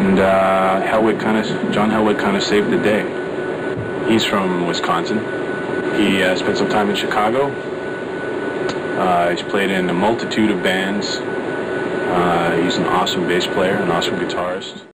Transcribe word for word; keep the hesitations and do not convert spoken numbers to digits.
and uh, Helwig kind of, John Helwig kind of saved the day. He's from Wisconsin. He uh, spent some time in Chicago. Uh, he's played in a multitude of bands. Uh, he's an awesome bass player, an awesome guitarist.